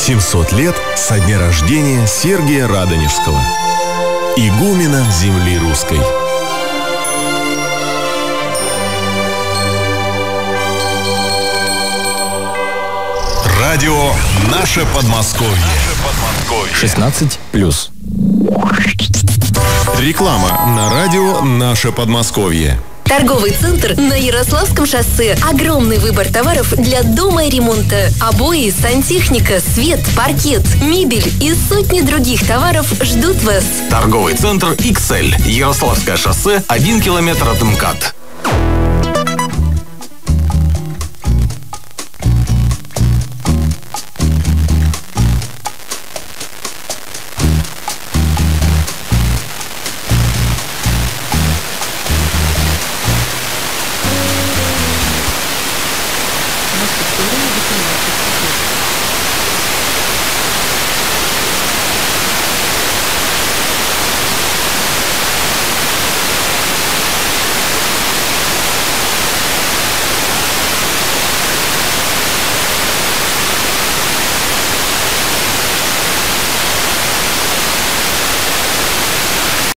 700 лет со дня рождения Сергия Радонежского, игумена земли русской. Радио «Наше Подмосковье». 16+. Реклама на радио «Наше Подмосковье». Торговый центр на Ярославском шоссе. Огромный выбор товаров для дома и ремонта. Обои, сантехника, свет, паркет, мебель и сотни других товаров ждут вас. Торговый центр XL. Ярославское шоссе, 1 километр от МКАД.